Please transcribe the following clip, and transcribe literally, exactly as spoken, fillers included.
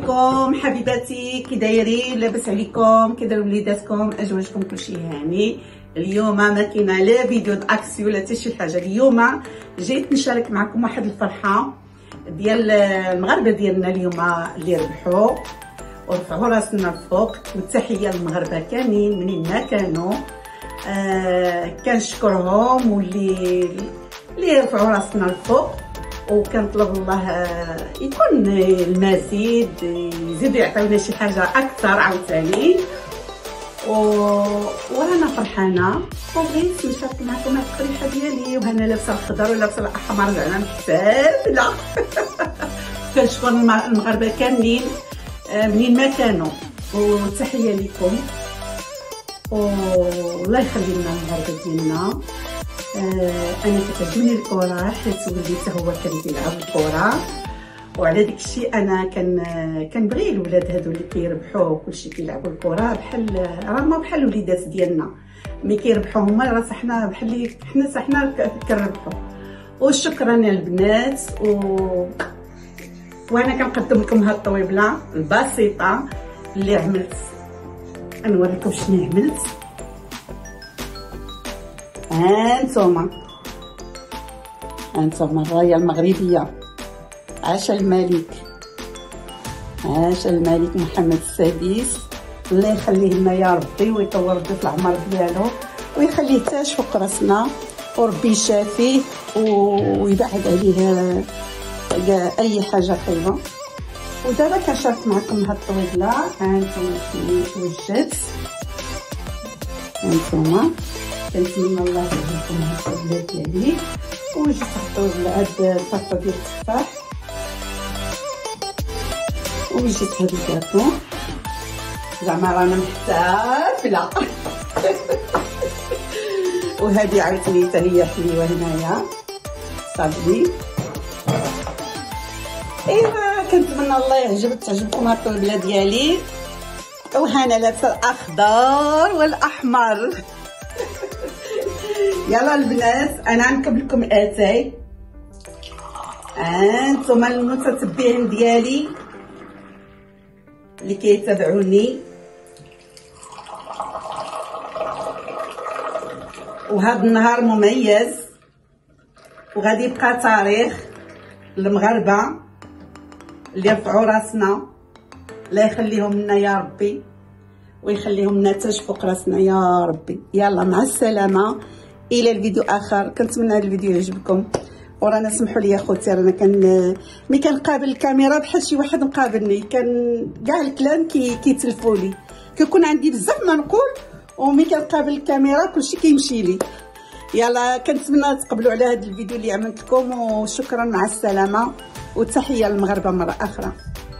عليكم حبيباتي، كي دايرين؟ لاباس عليكم؟ كي دايروا وليداتكم؟ ازواجكم؟ كلشي هاني. اليوم ما كاينه لا فيديو داكسيو ولا حتى شي حاجه. اليوم جيت نشارك معكم واحد الفرحه ديال المغاربه ديالنا اليوم اللي ربحوا ورفعوا راسنا الفوق، والتحيه للمغاربه كاملين منين ما كانوا. آه كنشكرهم واللي اللي يرفعوا راسنا الفوق، وكنطلب الله يكون المزيد يزيدوا يعطيونا شي حاجه اكثر عاوتاني. و... وانا فرحانه وبغيت نشارك معكم هاد القريحه ديالي، وهنا لابسه الخضر ولابسه الاحمر زعما محتفله. كنشكر المغاربه كاملين منين ما كانوا، وتحيه لكم والله يخلي لنا المغاربه ديالنا. آه انا كتعجبني الكره حيت وليت هو كان كيلعب الكره، وعلى داك الشيء انا كان كنبغي الولاد هادو اللي كيربحوا وكلشي كيلعبوا الكره بحال راه ما بحال الوليدات ديالنا ملي كيربحوا هما، راه حنا بحال حنا حنا كنربحوا. وشكرا البنات، و وانا كنقدم لكم هاد الطويبله البسيطه اللي عملت. نوريكم شنو عملت. هانتوما هانتوما الرايه المغربيه. عاش الملك، عاش الملك محمد السادس، الله يخليه لنا يا ربي ويطول ربي في العمر ديالو ويخليه تاج فوق راسنا، وربي يشافيه ويبعد عليه كاع اي حاجه خايبه. ودابا كنشارك معكم هاد الطويبله. هانتوما شنو وجدت. هانتوما كنتمنى الله يعجبكم هاد الطويبله ديالي. وجدت الطويبله هاد الطاسه ديال التفاح، وجدت هاد الكاطو زعما رانا محتفله. وهذه عاوتاني حتى هي حليوه هنايا صافي. ايوا كنتمنى الله يعجبك تعجبكم هاد الطويبله ديالي. وهنا لابسه الاخضر والاحمر. يلا البنات انا غنكب لكم اتاي. هانتوما المتتبعين ديالي اللي كيتابعوني، وهذا النهار مميز وغادي يبقى تاريخ للمغاربه اللي رفعوا راسنا. الله يخليهم لنا يا ربي ويخليهم لنا تاج فوق راسنا يا ربي. يلا مع السلامه الى الفيديو اخر. كنتمنى هذا الفيديو يعجبكم، ورانا سمحوا لي اخوتي رانا كان ملي كنقابل الكاميرا بحال شي واحد مقابلني كان كاع الكلام كي كيتلفوا لي، كيكون عندي بزاف ما نقول وملي كنقابل الكاميرا كلشي كيمشي لي. يلا كنتمنى تقبلوا على هذا الفيديو اللي عملت لكم، وشكرا مع السلامه وتحيه للمغاربه مره اخرى.